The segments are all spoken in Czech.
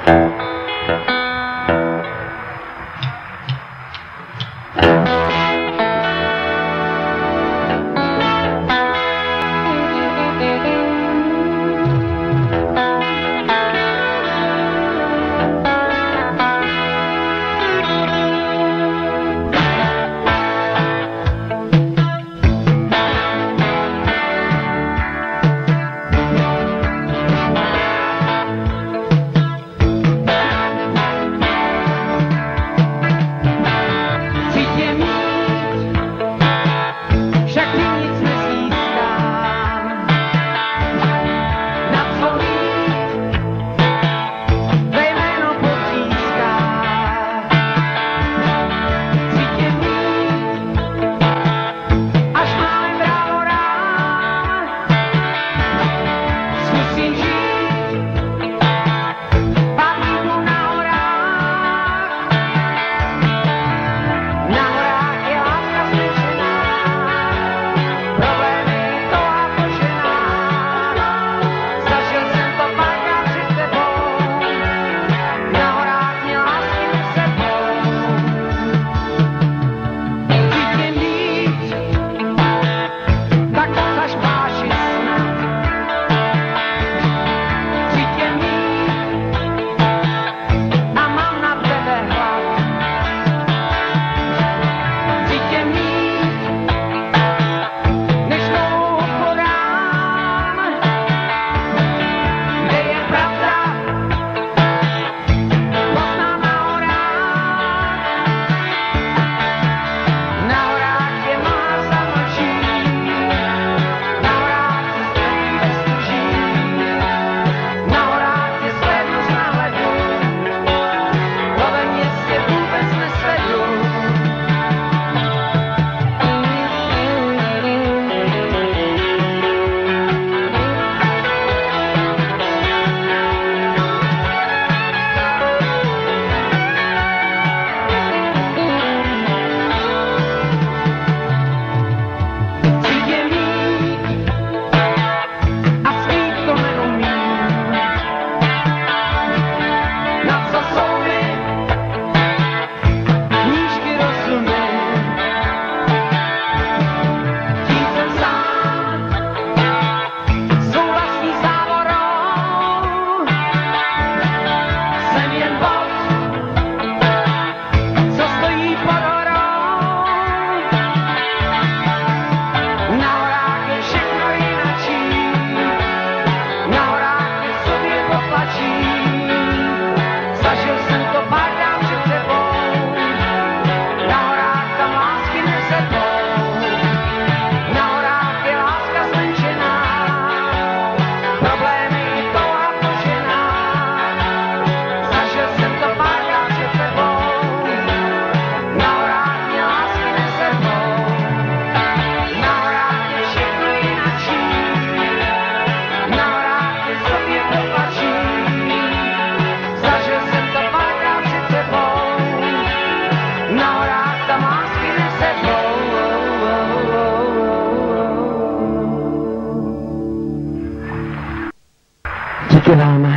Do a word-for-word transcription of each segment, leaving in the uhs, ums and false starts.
Díky vám.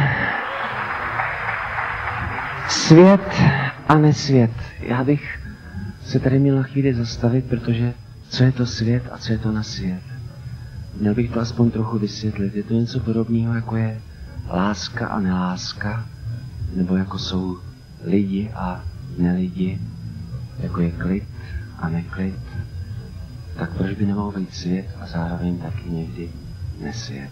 Svět a nesvět. Já bych se tady měl na chvíli zastavit, protože co je to svět a co je to nesvět? Měl bych to aspoň trochu vysvětlit. Je to něco podobného, jako je láska a neláska, nebo jako jsou lidi a nelidi, jako je klid a neklid. Tak proč by nemohl být svět a zároveň taky někdy nesvět?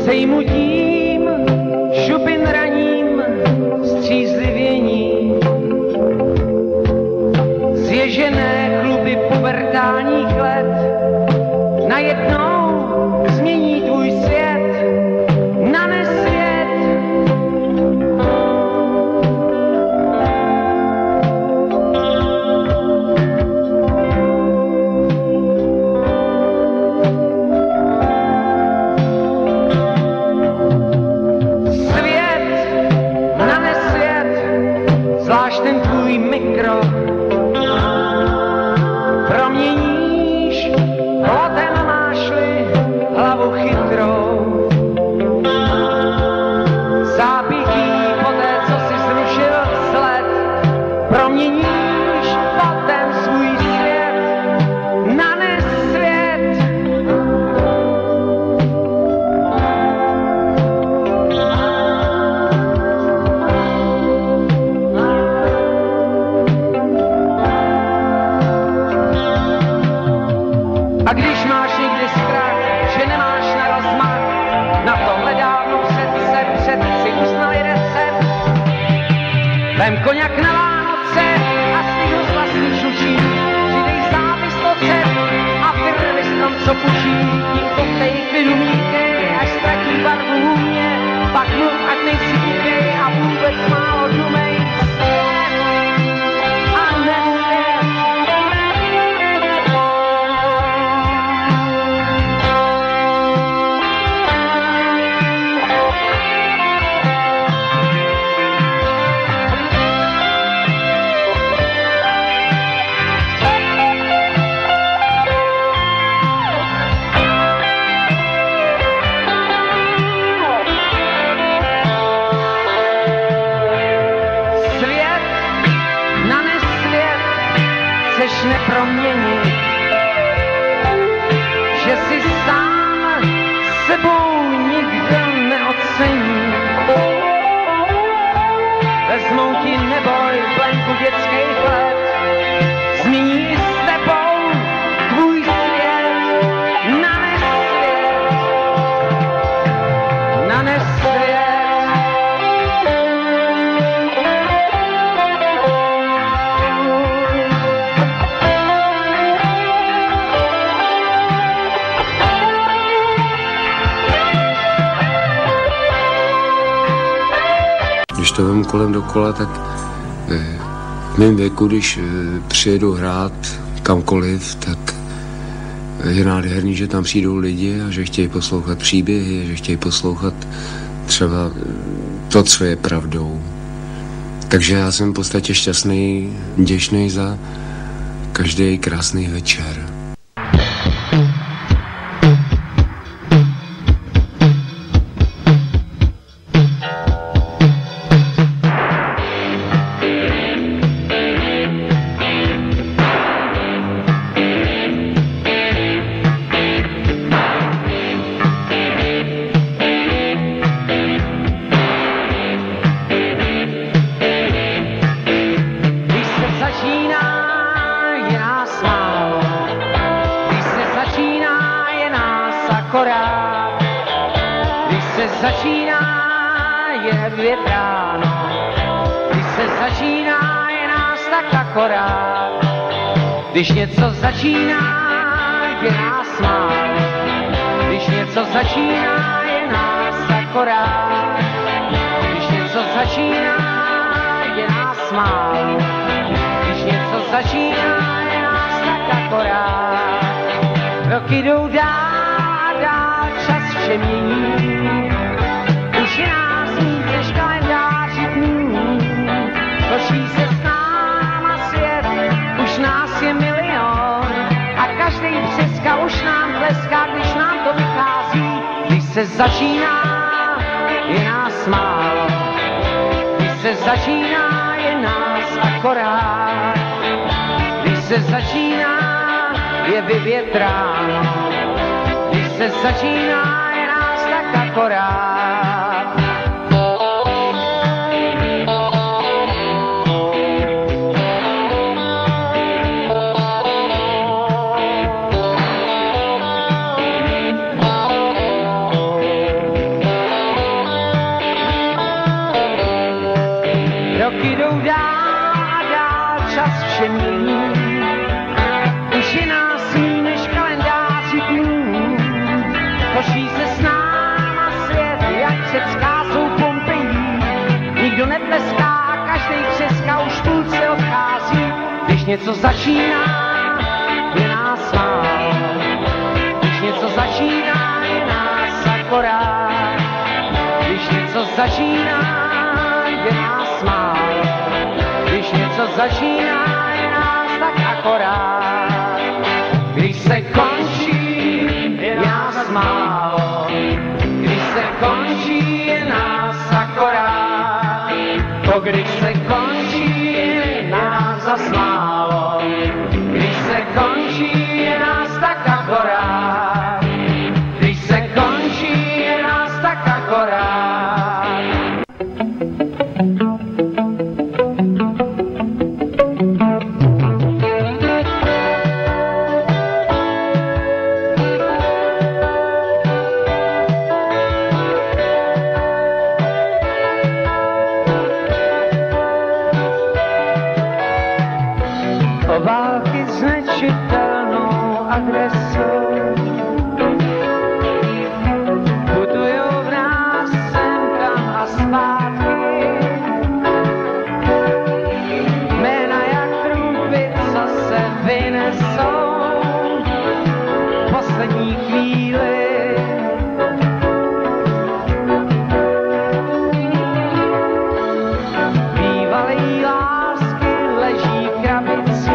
sejmutím, šupin raním, střízlivění. Zježené chluby pubertálních let najednou změní tvůj svět na nesvět. Mikro proměníš, plotem máš-li hlavu chytrou. Zápětí poté, co jsi zrušil sled, proměníš potem svůj svět na nesvět. A když máš někdy strach, že nemáš na rozmach, na tohle dávno před se před si uznali recept. Vem koněk na Vánoce a stihnu z vlastních šučí, přidej závis ocet a firmy strom, co pučí. Tím koktej klidu míkej, až ztratí barvu hůně, pak mluv, ať nejsi díkej a vůbec málo dumej. A nesvět. Chceš neproměnit, že si sám sebou nikdo neocení. Vezmou ti neboj plenku dětských let, změní s tebou tvůj svět na nesvět, na nesvět. Když to vemu kolem dokola, tak v mém věku, když přijedu hrát kamkoliv, tak je nádherný, že tam přijdou lidi a že chtějí poslouchat příběhy, že chtějí poslouchat třeba to, co je pravdou. Takže já jsem v podstatě šťastný, vděčný za každý krásný večer. Když se začíná, je větráno. Když se začíná, je nás tak akorát. Když něco začíná, je nás málo. Když něco začíná, je nás akorát. Když něco začíná, je nás málo. Když něco začíná, je nás tak akorát. Roky jdou dál, dál, čas vše mění. Už je nás víc než kalendáři dnů. Točí se s náma svět, už nás je milion. A každý přeska už nám tleská, když nám to vychází. Když se začíná, je nás málo. Když se začíná, je nás akorát. Když se začíná, je vyvětráno. Když se začíná, je nás tak akorát. něco začíná, je nás málo. Když něco začíná, je nás akorát. Když něco začíná, je nás málo. Když něco začíná, je nás tak akorát. Když se končí, je nás málo. Když se končí, je nás akorát. To když se končí, je nás zas málo. Když se končí, je nás tak akorát. Když se končí, je nás tak akorát. Války s nečitelnou adresou putujou v nás sem tam a zpátky. Jména jak truby, co se vynesou v poslední chvíli. Bývalý lásky leží v krabici.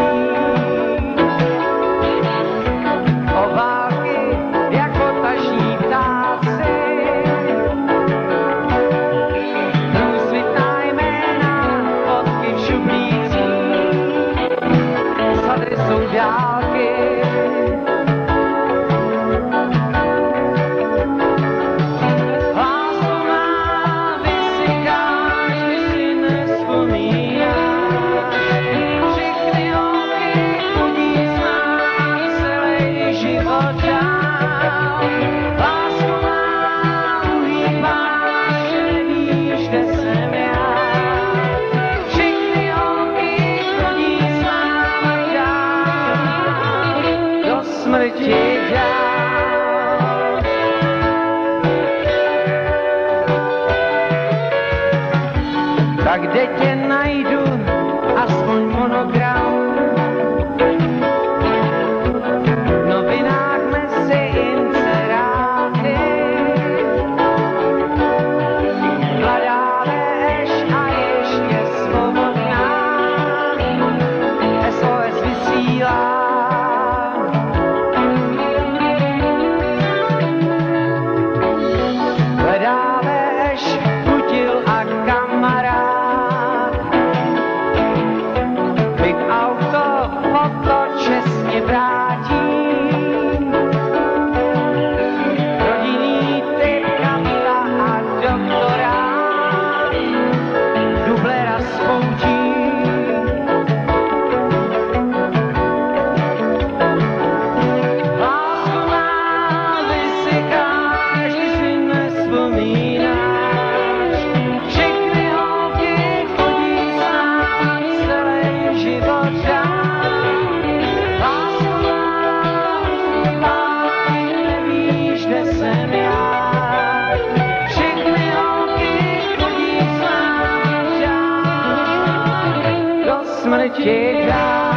Tak kde tě najdu, aspoň monogram, v novinách mezi inseráty. Mladá lež a ještě svobodná, S O S vysílá. Hledá lež, kutil a kamarád. Čestně vrátí rodinný typ kapla a doktora dublera spoučí. Lásku má vysykáš, když si nespomínáš. Všechny holky chodí s námi celý život dál. Smrti dá.